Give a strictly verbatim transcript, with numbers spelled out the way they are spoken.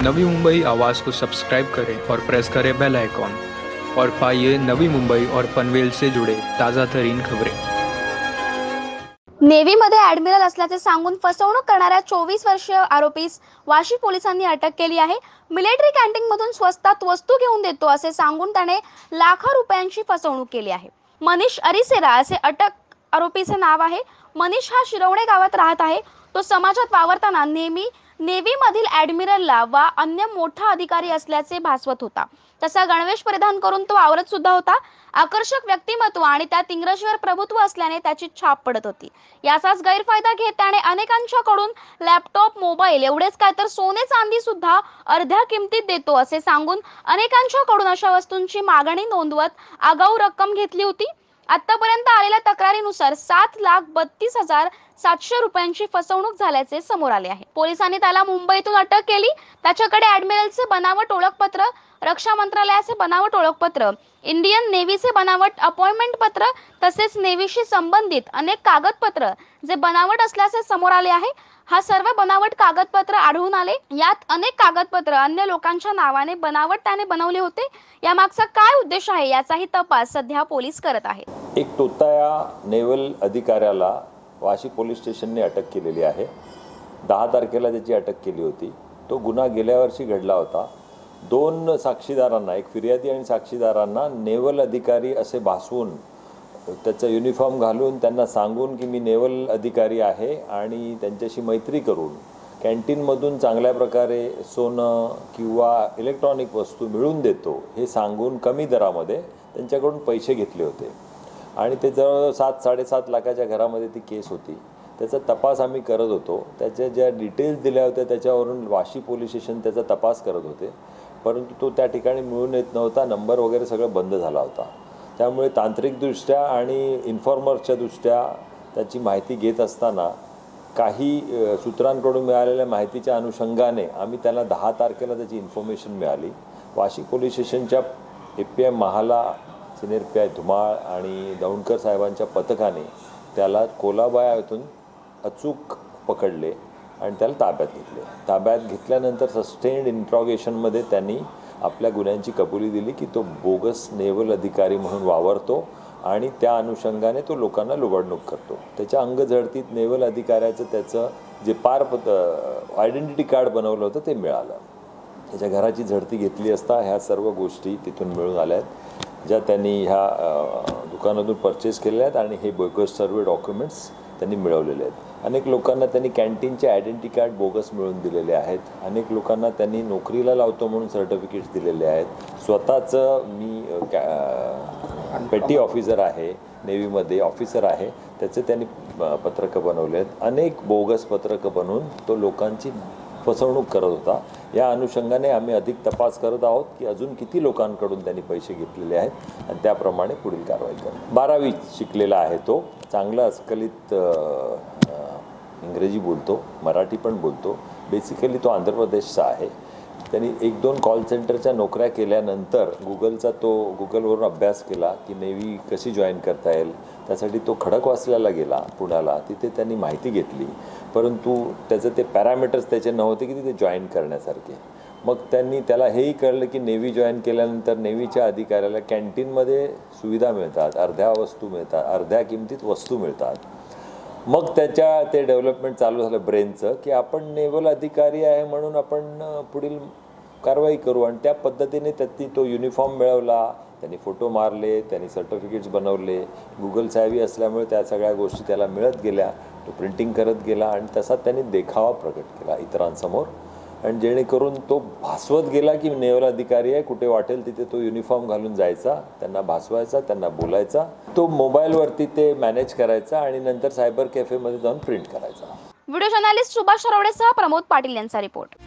नवी मुंबई आवाज़ को सब्सक्राइब करें और प्रेस करें बेल आइकॉन और पाइए नवी मुंबई और पनवेल से जुड़े ताज़ा तरीन खबरें। नेव्हीमध्ये ॲडमिरल असल्याचे सांगून फसवणूक करणाऱ्या चोवीस वर्षीय आरोपीस वाशी पोलिसांनी अटक केली आहे। मिलिटरी कॅन्टीनमधून स्वस्तात वस्तू घेऊन देतो असे सांगून त्याने लाखो रुपयांची फसवणूक केली आहे। मनीष अरिसेरा असे अटक आरोपीचे नाव आहे। मनीष हा शिरवणे गावात राहत आहे। तो समाजात वावरताना नेहमी नेव्ही मधील ॲडमिरलला वा अन्य मोठा अधिकारी असल्याचे भासवत होता। तसा गणवेश परिधान करून तो वावरत सुद्धा होता। आकर्षक व्यक्तिमत्व आणि त्यात इंग्रजीवर प्रभुत्व असल्याने त्याची छाप पडत होती। याचाच गैरफायदा घेत त्याने अनेकांच्याकडून लॅपटॉप, मोबाईल एवढेच काय तर सोने चांदी सुद्धा अर्ध्या किमतीत देतो असे सांगून अनेकांच्याकडून अशा वस्तूंची मागणी नोंदवत आगाऊ रक्कम घेतली होती। आतापर्यंत आलेल्या तक्रारीनुसार सात लाख बत्तीस हजार सातशे रुपयांची फसवणूक झाल्याचे समोर आले आहे। पोलिसांनी त्याला मुंबईतून अटक केली। त्याच्याकडे ॲडमिरलचे बनावट ओळखपत्र, रक्षा मंत्रालयाचे बनावट ओळखपत्र, इंडियन नेव्हीचे बनावट अपॉइंटमेंट पत्र तसेच नेव्हीशी संबंधित अनेक कागदपत्र जे बनावट असल्याचे समोर आले आहे। हा सर्व बनावट कागदपत्र आढळून आले। यात अनेक कागदपत्र अन्य लोकांच्या नावाने बनावट त्याने बनवले होते। या मागचा काय उद्देश आहे याचाही तपास सध्या पोलीस करत आहेत। एक तोताया नेव्हल अधिकाऱ्याला वाशी पोलीस स्टेशनने अटक केलेली आहे। दहा तारखेला त्याची अटक केली होती। तो गुन्हा गेल्या वर्षी घडला होता। दोन साक्षीदारांना, एक फिर्यादी आणि साक्षीदारांना नेव्हल अधिकारी असे भासवून त्याचा युनिफॉर्म घालून त्यांना सांगून की मी नेव्हल अधिकारी आहे आणि त्यांच्याशी मैत्री करून कॅन्टीनमधून चांगल्या प्रकारे सोनं किंवा इलेक्ट्रॉनिक वस्तू मिळवून देतो हे सांगून कमी दरामध्ये त्यांच्याकडून पैसे घेतले होते आणि ते जवळ सात साडेसात लाखाच्या घरामध्ये ती केस होती। त्याचा तपास आम्ही करत होतो। त्याच्या ज्या डिटेल्स दिल्या होत्या त्याच्यावरून वाशी पोलीस स्टेशन त्याचा तपास करत होते, परंतु तो त्या ठिकाणी मिळून येत नव्हता। नंबर वगैरे सगळं बंद झाला होता। त्यामुळे तांत्रिकदृष्ट्या आणि इन्फॉर्मरच्या दृष्ट्या त्याची माहिती घेत असताना काही सूत्रांकडून मिळालेल्या माहितीच्या अनुषंगाने आम्ही त्याला दहा तारखेला त्याची इन्फॉर्मेशन मिळाली। वाशी पोलीस स्टेशनच्या ए पी एम महाला सिनियर पी आय धुमाळ आणि दौंडकर साहेबांच्या पथकाने त्याला कोलाबा येथून अचूक पकडले आणि त्याला ताब्यात घेतले। ताब्यात घेतल्यानंतर सस्टेन्ड इंट्रॉगेशनमध्ये त्यांनी आपल्या गुन्ह्यांची कबुली दिली की तो बोगस नेव्हल अधिकारी म्हणून वावरतो आणि त्या अनुषंगाने तो लोकांना लुबाडणूक करतो। त्याच्या अंगझडतीत नेव्हल अधिकाऱ्याचं त्याचं जे पारपत्र आयडेंटिटी कार्ड बनवलं होतं ते मिळालं। त्याच्या घराची झडती घेतली असता ह्या सर्व गोष्टी तिथून मिळून आल्या आहेत, ज्या त्यांनी ह्या दुकानातून परचेस केलेल्या आहेत आणि हे बोगस सर्व डॉक्युमेंट्स त्यांनी मिळवलेले आहेत। अनेक लोकांना त्यांनी कॅन्टीनचे आयडेंटिटी कार्ड बोगस मिळवून दिलेले आहेत। अनेक लोकांना त्यांनी नोकरीला लावतो म्हणून सर्टिफिकेट्स दिलेले आहेत। स्वतःचं मी पेटी ऑफिसर आहे, नेव्हीमध्ये ऑफिसर आहे, त्याचे त्यांनी पत्रकं बनवले आहेत। अनेक बोगस पत्रकं बनवून तो लोकांची फसवणूक करत होता। या अनुषंगाने आम्ही अधिक तपास करत आहोत की अजून किती लोकांकडून त्यांनी पैसे घेतलेले आहेत आणि त्याप्रमाणे पुढील कारवाई करू। बारावी शिकलेला आहे तो, चांगला अस्खलित इंग्रजी बोलतो, मराठी पण बोलतो। बेसिकली तो आंध्र प्रदेशचा आहे। त्यांनी एक दोन कॉल सेंटरच्या नोकऱ्या केल्यानंतर गुगलचा तो गुगलवरून अभ्यास केला की नेव्ही कशी जॉईन करता येईल। त्यासाठी तो खडकवासल्याला गेला पुण्याला, तिथे त्यांनी माहिती घेतली, परंतु त्याचं ते पॅरामीटर्स त्याचे नव्हते की तिथे जॉईन करण्यासारखे। मग त्यांनी त्याला हेही कळलं की नेव्ही जॉईन केल्यानंतर नेव्हीच्या अधिकाऱ्याला कॅन्टीनमध्ये सुविधा मिळतात, अर्ध्या वस्तू मिळतात, अर्ध्या किमतीत वस्तू मिळतात। मग त्याच्या ते डेव्हलपमेंट चालू झालं ब्रेनचं की आपण नेव्हल अधिकारी आहे म्हणून आपण पुढील कारवाई करू आणि त्या पद्धतीने त्यांनी तो युनिफॉर्म मिळवला। त्यांनी फोटो मारले, त्यांनी सर्टिफिकेट्स बनवले। गुगल साहेबी असल्यामुळे त्या सगळ्या गोष्टी त्याला मिळत गेल्या। तो प्रिंटिंग करत गेला आणि तसा त्यांनी देखावा प्रकट केला इतरांसमोर आणि जेणेकरून तो भासवत गेला की नेव्हल अधिकारी आहे। कुठे वाटेल तिथे तो युनिफॉर्म घालून जायचा, त्यांना भासवायचा, त्यांना बोलायचा। तो मोबाईलवरती ते मॅनेज करायचा आणि नंतर सायबर कॅफेमध्ये जाऊन प्रिंट करायचा। व्हिडिओ जर्नलिस्ट सुभाष सरवडेसह प्रमोद पाटील यांचा रिपोर्ट।